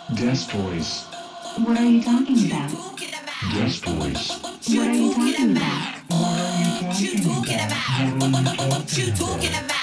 DesToys. What are you talking about? DesToys. What are you talking about? What are you talking about? What are you talking about?